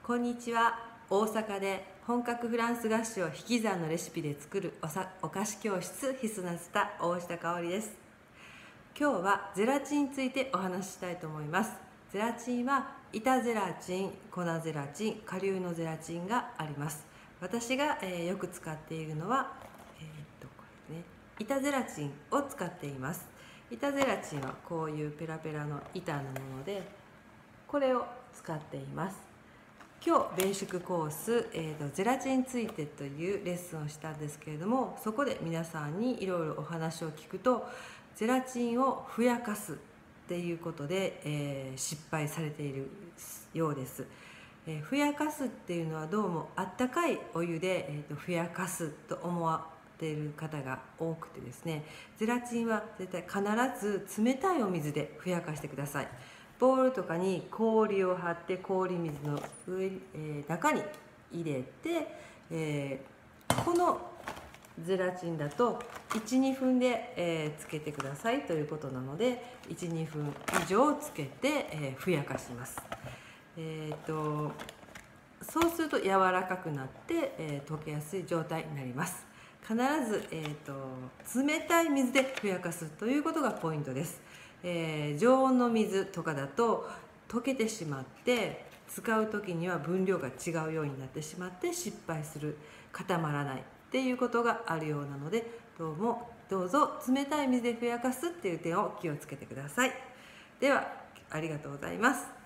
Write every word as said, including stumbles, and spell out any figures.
こんにちは。大阪で本格フランス菓子を引き算のレシピで作るおさお菓子教室ひすなすた大下香織です。今日はゼラチンについてお話ししたいと思います。ゼラチンは板ゼラチン、粉ゼラチン、顆粒のゼラチンがあります。私が、えー、よく使っているのは、えー、っとこれね、板ゼラチンを使っています。板ゼラチンはこういうペラペラの板のもので、これを使っています。今日ベーシックコース、えーと、ゼラチンについてというレッスンをしたんですけれども、そこで皆さんにいろいろお話を聞くと、ゼラチンをふやかすっていうことで、えー、失敗されているようです。えー、ふやかすっていうのはどうもあったかいお湯で、えーと、ふやかすと思われている方が多くてですね、ゼラチンは絶対必ず冷たいお水でふやかしてください。ボウルとかに氷を張って氷水の上、えー、中に入れて、えー、このゼラチンだといち、にふんで、えー、つけてくださいということなので、いち、にふん以上つけて、えー、ふやかします。えー、とそうすると柔らかくなって、えー、溶けやすい状態になります。必ず、えー、と冷たい水でふやかすということがポイントです。えー、常温の水とかだと溶けてしまって、使う時には分量が違うようになってしまって失敗する、固まらないっていうことがあるようなので、どうもどうぞ冷たい水でふやかすっていう点を気をつけてください。ではありがとうございます。